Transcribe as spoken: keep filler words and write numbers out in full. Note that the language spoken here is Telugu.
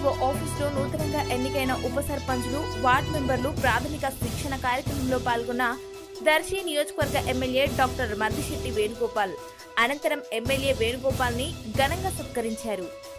ఎంపీడీఓ ఆఫీసులో నూతనంగా ఎన్నికైన ఉప సర్పంచులు, వార్డు మెంబర్లు ప్రాథమిక శిక్షణ కార్యక్రమంలో పాల్గొన్న దర్శి నియోజకవర్గ ఎమ్మెల్యే డాక్టర్ మద్దిశెట్టి వేణుగోపాల్. అనంతరం ఎమ్మెల్యే వేణుగోపాల్ ని ఘనంగా సత్కరించారు.